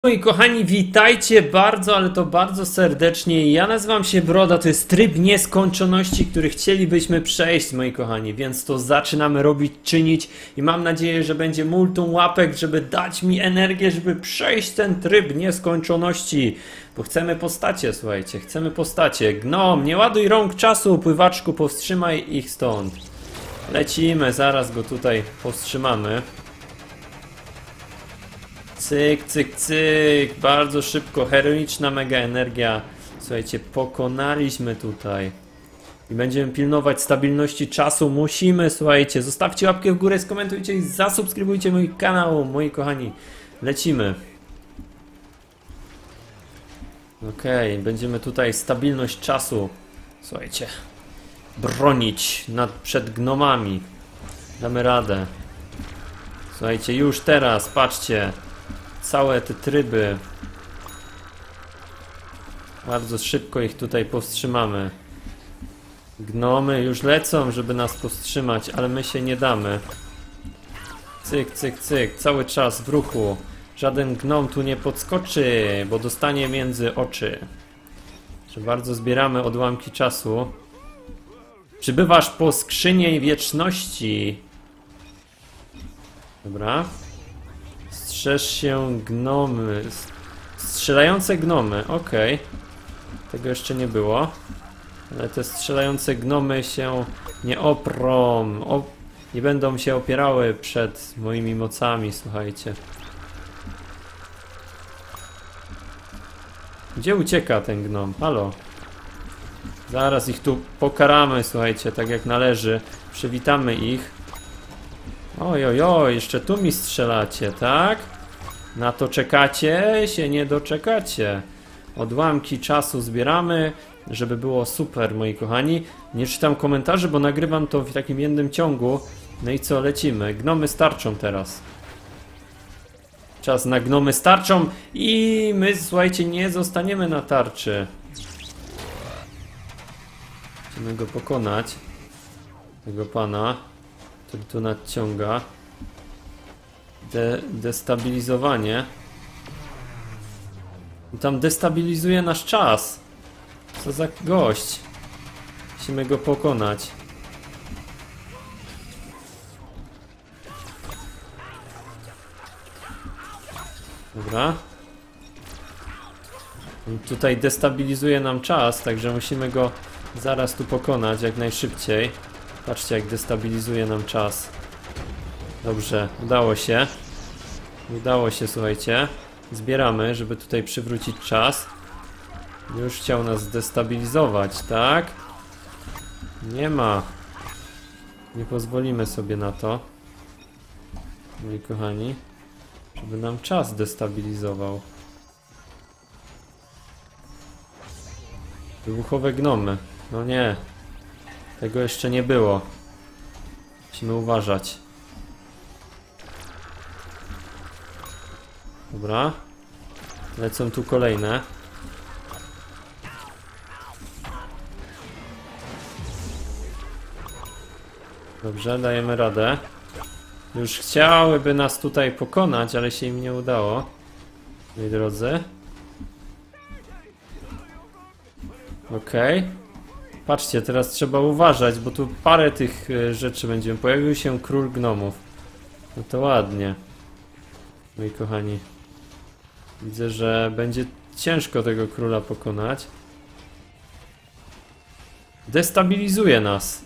Moi kochani, witajcie bardzo, ale to bardzo serdecznie. Ja nazywam się Broda, to jest tryb nieskończoności, który chcielibyśmy przejść, moi kochani, więc to zaczynamy robić, czynić i mam nadzieję, że będzie multum łapek, żeby dać mi energię, żeby przejść ten tryb nieskończoności. Bo chcemy postacie, słuchajcie, chcemy postacie. Gnom, nie ładuj rąk czasu, pływaczku, powstrzymaj ich stąd. Lecimy, zaraz go tutaj powstrzymamy. Cyk, cyk, cyk, bardzo szybko, heroiczna mega energia. Słuchajcie, pokonaliśmy tutaj. I będziemy pilnować stabilności czasu, musimy, słuchajcie. Zostawcie łapkę w górę, skomentujcie i zasubskrybujcie mój kanał, moi kochani. Lecimy. Okej, będziemy tutaj stabilność czasu, słuchajcie, bronić przed gnomami. Damy radę. Słuchajcie, już teraz, patrzcie. Całe te tryby. Bardzo szybko ich tutaj powstrzymamy. Gnomy już lecą, żeby nas powstrzymać, ale my się nie damy. Cyk, cyk, cyk. Cały czas w ruchu. Żaden gnom tu nie podskoczy, bo dostanie między oczy. Że bardzo zbieramy odłamki czasu. Przybywasz po skrzynię wieczności. Dobra. Strzeż się gnomy. Strzelające gnomy, okej. Tego jeszcze nie było. Ale te strzelające gnomy się nie oprą. Nie będą się opierały przed moimi mocami, słuchajcie. Gdzie ucieka ten gnom? Halo? Zaraz ich tu pokaramy, słuchajcie, tak jak należy. Przywitamy ich. Oj, oj, oj, jeszcze tu mi strzelacie, tak? Na to czekacie, się nie doczekacie. Odłamki czasu zbieramy, żeby było super, moi kochani. Nie czytam komentarzy, bo nagrywam to w takim jednym ciągu. No i co, lecimy. Gnomy starczą teraz. Czas na gnomy starczą i my, słuchajcie, nie zostaniemy na tarczy. Musimy go pokonać. Tego pana, który tu nadciąga. Destabilizowanie. I tam destabilizuje nasz czas. Co za gość. Musimy go pokonać. Dobra. I tutaj destabilizuje nam czas, także musimy go zaraz tu pokonać jak najszybciej. Patrzcie, jak destabilizuje nam czas. Dobrze, udało się. Udało się, słuchajcie. Zbieramy, żeby tutaj przywrócić czas. Już chciał nas zdestabilizować, tak? Nie ma. Nie pozwolimy sobie na to, moi kochani, żeby nam czas destabilizował. Wybuchowe gnomy. No nie. Tego jeszcze nie było. Musimy uważać. Dobra. Lecą tu kolejne. Dobrze, dajemy radę. Już chciałyby nas tutaj pokonać, ale się im nie udało. Moi drodzy. Okej. Patrzcie, teraz trzeba uważać, bo tu parę tych rzeczy będziemy. Pojawił się król gnomów. No to ładnie. Moi kochani. Widzę, że będzie ciężko tego króla pokonać. Destabilizuje nas.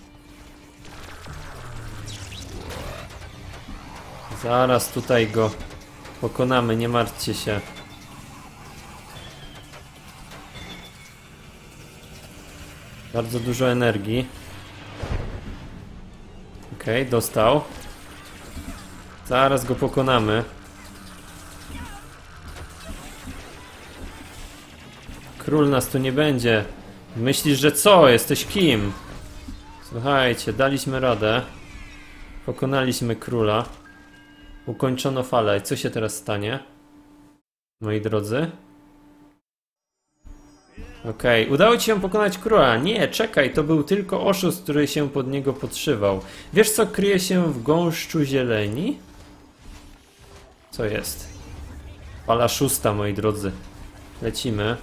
Zaraz tutaj go pokonamy, nie martwcie się. Bardzo dużo energii. Okej, dostał. Zaraz go pokonamy. Król nas tu nie będzie. Myślisz, że co? Jesteś kim? Słuchajcie, daliśmy radę. Pokonaliśmy króla. Ukończono falę. Co się teraz stanie? Moi drodzy. Okej, udało ci się pokonać króla. Nie, czekaj, to był tylko oszust, który się pod niego podszywał. Wiesz, co kryje się w gąszczu zieleni? Co jest? Fala 6, moi drodzy. Lecimy.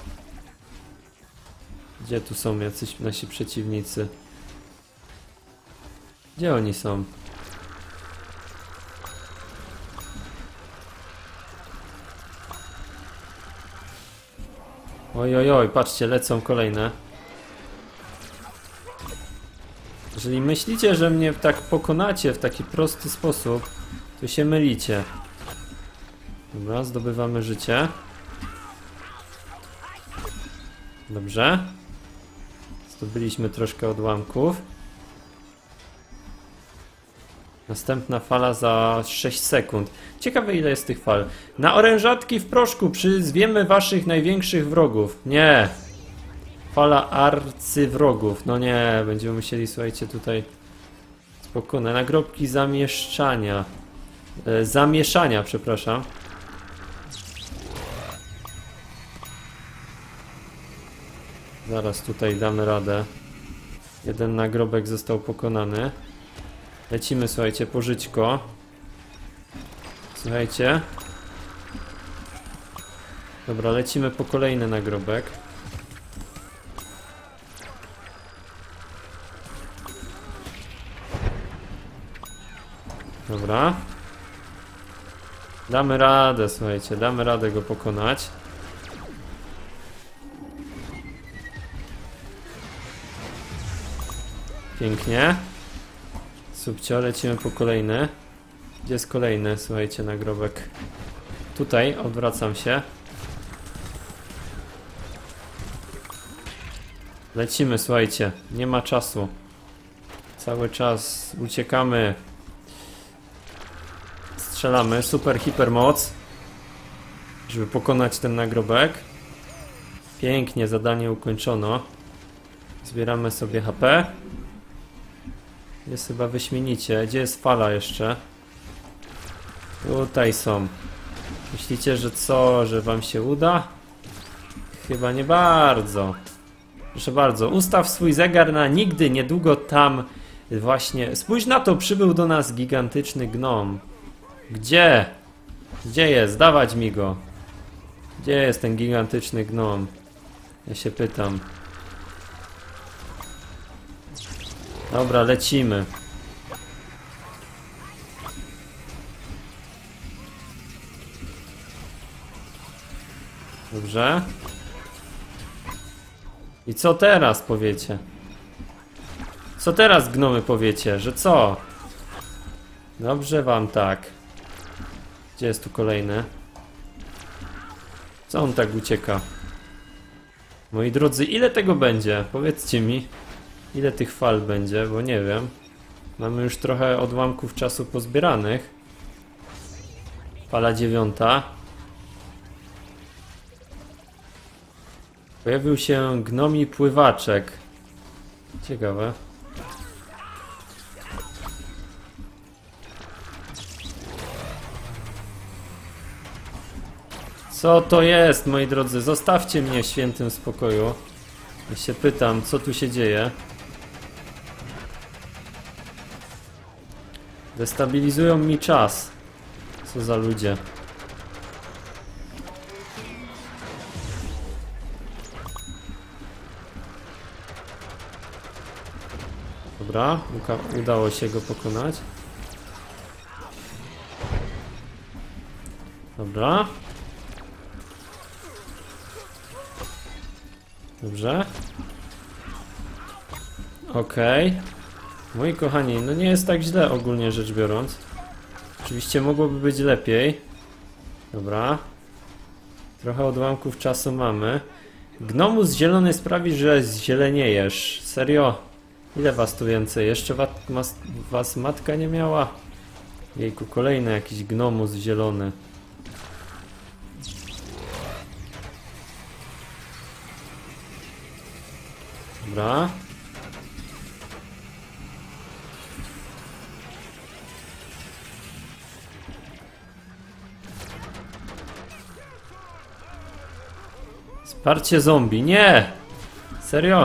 Gdzie tu są jacyś nasi przeciwnicy? Gdzie oni są? Oj, oj, oj, patrzcie, lecą kolejne. Jeżeli myślicie, że mnie tak pokonacie w taki prosty sposób, to się mylicie. Dobra, zdobywamy życie. Dobrze. Zdobyliśmy troszkę odłamków. Następna fala za 6 sekund. Ciekawe, ile jest tych fal. Na orężatki w proszku przyzwiemy waszych największych wrogów. Nie. Fala arcywrogów. No nie, będziemy musieli, słuchajcie, tutaj spokojnie. Nagrobki zamieszczania. Zamieszania, przepraszam. Zaraz tutaj damy radę. Jeden nagrobek został pokonany. Lecimy, słuchajcie, po żyćko. Słuchajcie. Dobra, lecimy po kolejny nagrobek. Dobra. Damy radę, słuchajcie, damy radę go pokonać. Pięknie. Subcio, lecimy po kolejny. Gdzie jest kolejny, słuchajcie, nagrobek? Tutaj, odwracam się. Lecimy, słuchajcie, nie ma czasu. Cały czas uciekamy. Strzelamy, super hipermoc, żeby pokonać ten nagrobek. Pięknie, zadanie ukończono. Zbieramy sobie HP. Jest chyba wyśmienicie. Gdzie jest fala jeszcze? Tutaj są. Myślicie, że co? Że wam się uda? Chyba nie bardzo. Proszę bardzo, ustaw swój zegar na nigdy, niedługo tam właśnie... Spójrz na to, przybył do nas gigantyczny gnom. Gdzie? Gdzie jest? Dawać mi go. Gdzie jest ten gigantyczny gnom? Ja się pytam. Dobra, lecimy. Dobrze. I co teraz powiecie? Co teraz, gnomy, powiecie? Że co? Dobrze wam tak. Gdzie jest tu kolejny? Co on tak ucieka? Moi drodzy, ile tego będzie? Powiedzcie mi. Ile tych fal będzie, bo nie wiem. Mamy już trochę odłamków czasu pozbieranych. Fala 9. Pojawił się gnomi pływaczek. Ciekawe. Co to jest, moi drodzy? Zostawcie mnie w świętym spokoju. Ja się pytam, co tu się dzieje. Destabilizują mi czas. Co za ludzie. Dobra, udało się go pokonać. Dobra. Dobrze. Okej. Moi kochani, no nie jest tak źle ogólnie rzecz biorąc. Oczywiście mogłoby być lepiej. Dobra. Trochę odłamków czasu mamy. Gnomus zielony sprawi, że zzieleniejesz. Serio? Ile was tu więcej? Jeszcze was matka nie miała? Jejku, kolejny jakiś gnomus zielony. Dobra. Wsparcie zombie. Nie! Serio?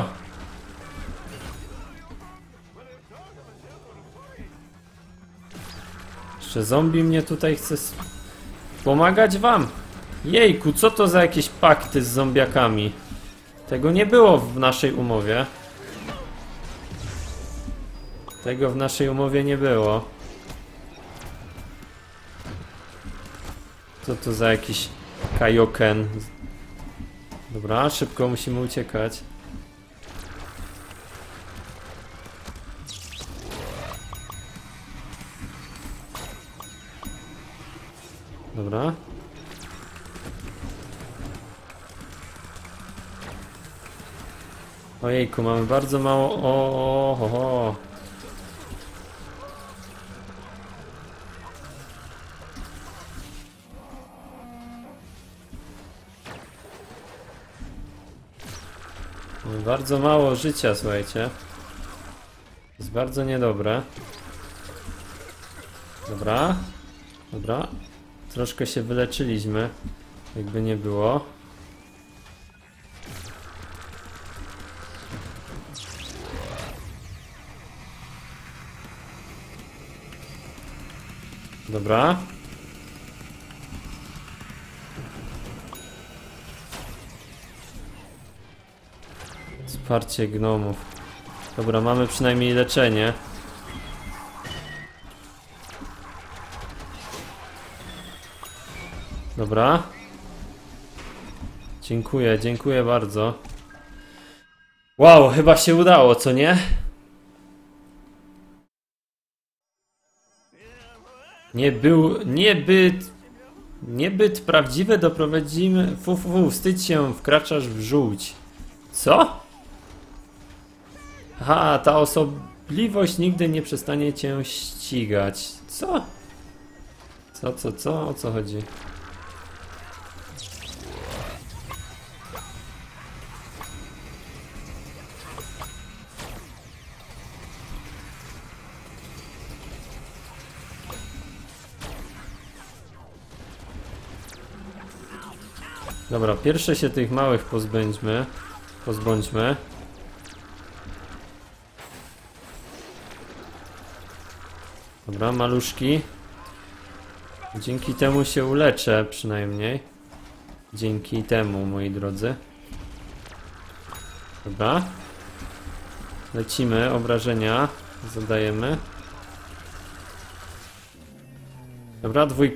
Jeszcze zombie mnie tutaj chce pomagać wam. Jejku, co to za jakieś pakty z zombiakami? Tego nie było w naszej umowie. Tego w naszej umowie nie było. Co to za jakiś kaioken? Dobra, szybko musimy uciekać. Dobra. Ojejku, mamy bardzo mało... O. Mamy bardzo mało życia, słuchajcie. Jest bardzo niedobre. Dobra. Dobra. Troszkę się wyleczyliśmy. Jakby nie było. Dobra. Wsparcie gnomów. Dobra, mamy przynajmniej leczenie. Dobra. Dziękuję bardzo. Wow, chyba się udało, co nie? Niebyt prawdziwe doprowadzimy... Wstydź się, wkraczasz w żółć. Co? Aha, ta osobliwość nigdy nie przestanie cię ścigać. Co? Co? O co chodzi? Dobra, pierwsze się tych małych pozbądźmy. Dobra, maluszki. Dzięki temu się uleczę przynajmniej. Dzięki temu, moi drodzy. Dobra. Lecimy, obrażenia zadajemy. Dobra, 2.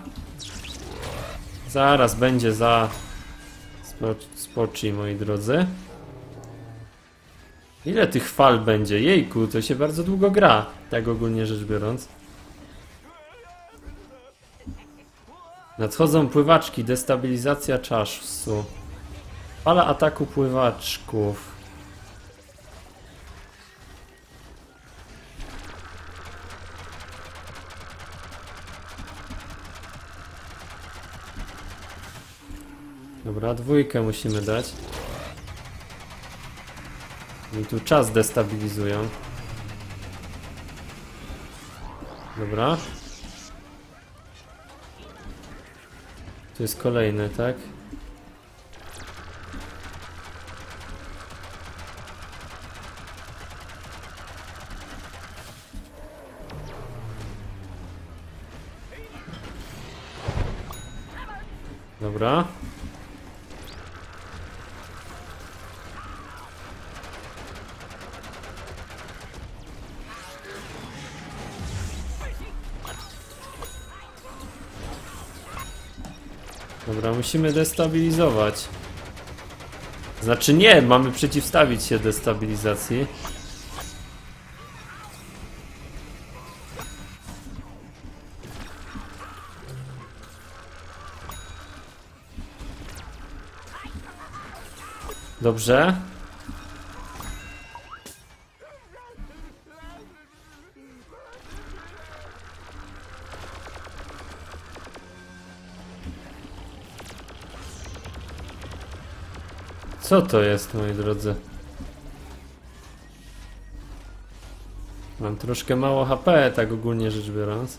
Zaraz będzie za... Spoczy, moi drodzy. Ile tych fal będzie? Jejku, to się bardzo długo gra, tak ogólnie rzecz biorąc. Nadchodzą pływaczki, destabilizacja czasu. Fala ataku pływaczków. Dobra, 2 musimy dać. I tu czas destabilizują. Dobra. Tu jest kolejny, tak? Dobra. Dobra, musimy destabilizować. Znaczy nie, mamy przeciwstawić się destabilizacji. Dobrze. Co to jest, moi drodzy? Mam troszkę mało HP, tak ogólnie rzecz biorąc.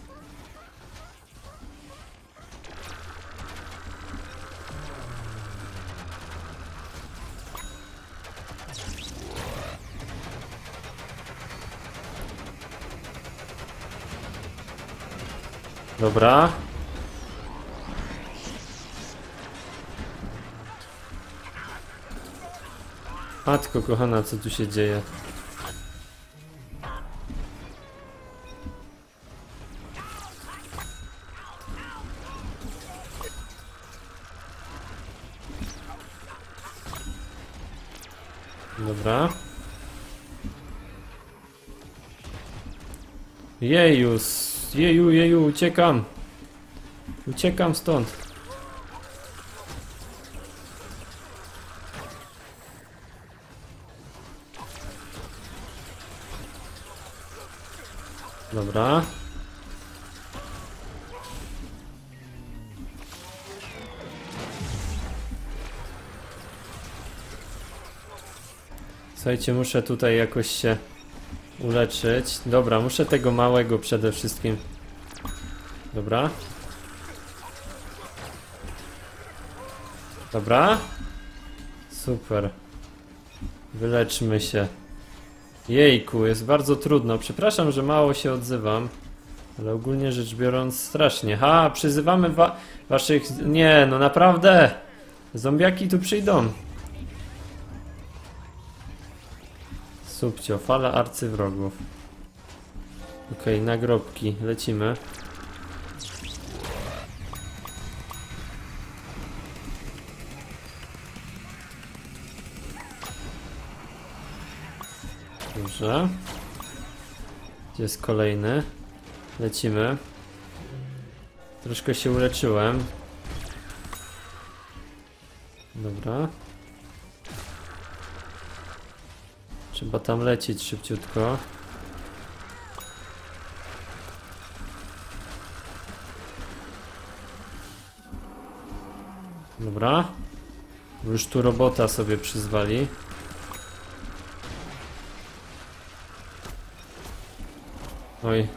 Dobra. Matko kochana, co tu się dzieje? Dobra. Jeju, uciekam. Uciekam stąd. Dobra. Słuchajcie, muszę tutaj jakoś się uleczyć. Dobra, muszę tego małego przede wszystkim. Dobra. Dobra. Super. Wyleczmy się. Jejku, jest bardzo trudno. Przepraszam, że mało się odzywam. Ale ogólnie rzecz biorąc strasznie. Ha, przyzywamy waszych... Nie, no naprawdę. Zombiaki tu przyjdą. Subcio, fala arcywrogów. Okej, nagrobki. Lecimy. Dobrze. Gdzie jest kolejny? Lecimy. Troszkę się uleczyłem. Dobra. Trzeba tam lecieć szybciutko. Dobra. Już tu robota sobie przyzwali. Oj.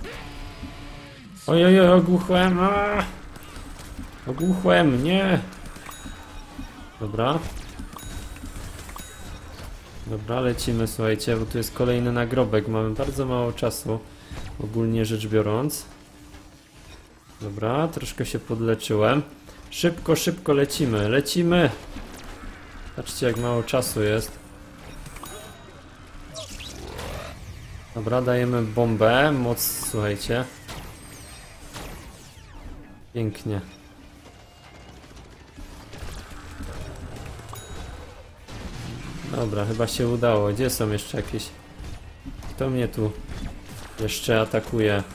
Oj, ogłuchłem. Ogłuchłem, nie. Dobra. Dobra, lecimy, słuchajcie, bo tu jest kolejny nagrobek. Mamy bardzo mało czasu, ogólnie rzecz biorąc. Dobra, troszkę się podleczyłem. Szybko lecimy, lecimy. Patrzcie, jak mało czasu jest. Dobra, dajemy bombę, moc, słuchajcie. Pięknie. Dobra, chyba się udało. Gdzie są jeszcze jakieś... Kto mnie tu jeszcze atakuje?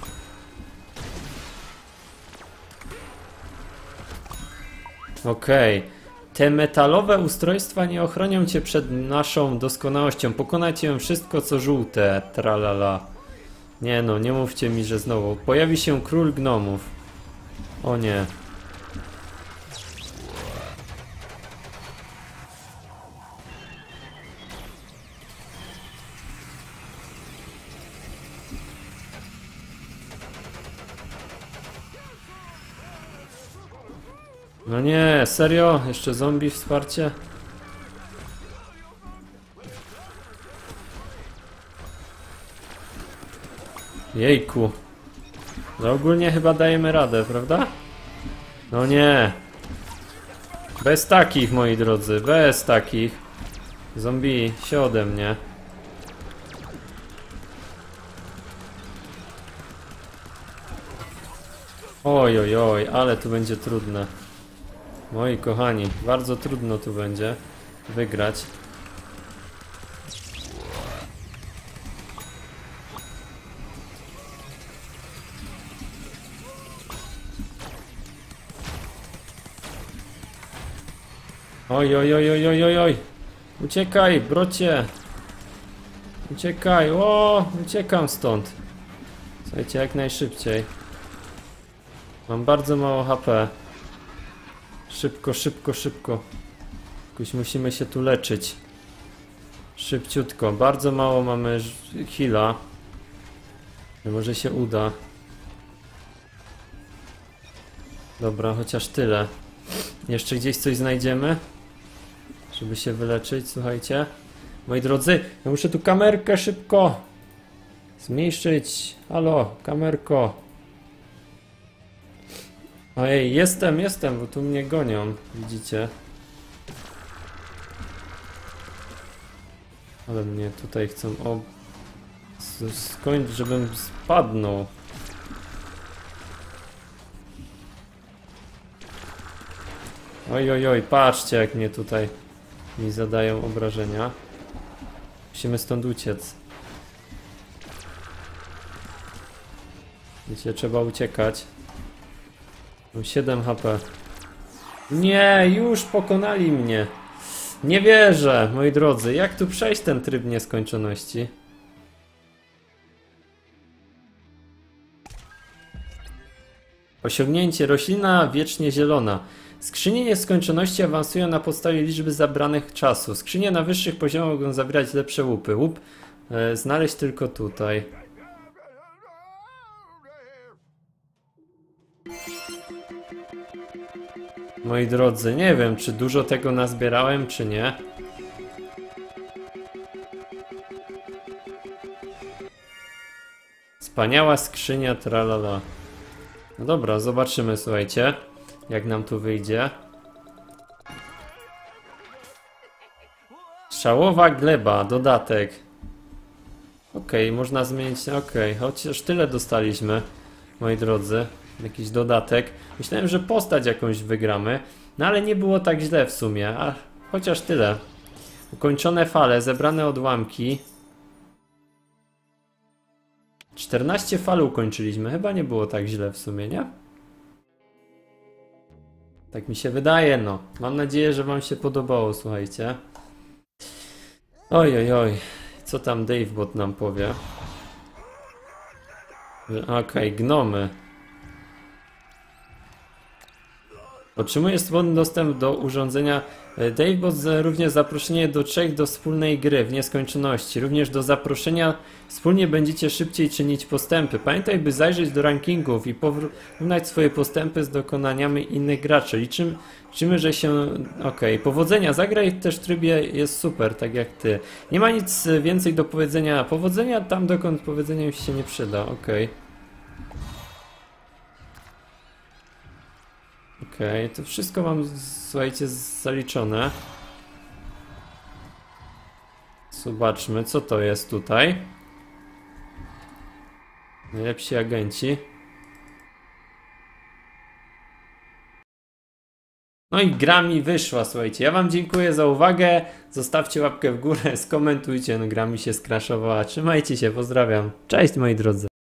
Okej. Te metalowe ustrojstwa nie ochronią cię przed naszą doskonałością. Pokonajcie wszystko co żółte. Tralala. Nie no, nie mówcie mi, że znowu. Pojawi się król gnomów. O nie. No nie, serio? Jeszcze zombie wsparcie? Jejku. No ogólnie chyba dajemy radę, prawda? No nie. Bez takich, moi drodzy, bez takich. Zombie się ode mnie. Oj, oj, oj, ale tu będzie trudne. Moi kochani, bardzo trudno tu będzie wygrać. Oj, oj, oj, oj, oj, oj, oj. Uciekaj, brocie. Uciekaj, uciekam stąd. Słuchajcie, jak najszybciej. Mam bardzo mało HP. Szybko. Jakoś musimy się tu leczyć. Szybciutko. Bardzo mało mamy heala. Może się uda. Dobra, chociaż tyle. Jeszcze gdzieś coś znajdziemy? Żeby się wyleczyć, słuchajcie. Moi drodzy, ja muszę tu kamerkę szybko zmniejszyć. Halo, kamerko. Ojej, jestem, bo tu mnie gonią. Widzicie? Ale mnie tutaj chcą skończyć, żebym spadnął. Oj, oj, oj, patrzcie jak mnie tutaj mi zadają obrażenia. Musimy stąd uciec. Wiecie, trzeba uciekać. Mam 7 HP. Nie, już pokonali mnie. Nie wierzę, moi drodzy. Jak tu przejść ten tryb nieskończoności? Osiągnięcie. Roślina wiecznie zielona. Skrzynie nieskończoności awansują na podstawie liczby zabranych czasu. Skrzynie na wyższych poziomach mogą zawierać lepsze łupy. Łup znaleźć tylko tutaj. Moi drodzy, nie wiem, czy dużo tego nazbierałem, czy nie. Wspaniała skrzynia, tralala. No dobra, zobaczymy, słuchajcie, jak nam tu wyjdzie. Strzałowa gleba, dodatek. Okej, można zmienić, okej, chociaż tyle dostaliśmy, moi drodzy. Jakiś dodatek. Myślałem, że postać jakąś wygramy, no ale nie było tak źle w sumie, a chociaż tyle. Ukończone fale, zebrane odłamki. 14 fal ukończyliśmy, chyba nie było tak źle w sumie, nie? Tak mi się wydaje, no. Mam nadzieję, że wam się podobało, słuchajcie. Oj, oj, oj. Co tam Davebot nam powie? Okej, gnomy. Otrzymujesz swobodny dostęp do urządzenia. Davebot również zaproszenie do 3 do wspólnej gry w nieskończoności. Również do zaproszenia wspólnie będziecie szybciej czynić postępy. Pamiętaj, by zajrzeć do rankingów i porównać swoje postępy z dokonaniami innych graczy. Liczymy, że się... Okej, powodzenia. Zagraj też w trybie jest super, tak jak ty. Nie ma nic więcej do powiedzenia. Powodzenia tam, dokąd powiedzenia mi się nie przyda. Okej. Okej, to wszystko mam, słuchajcie, zaliczone. Zobaczmy, co to jest tutaj. Najlepsi agenci. No i gra mi wyszła, słuchajcie. Ja wam dziękuję za uwagę. Zostawcie łapkę w górę, skomentujcie. No gra mi się skraszowała. Trzymajcie się, pozdrawiam. Cześć moi drodzy.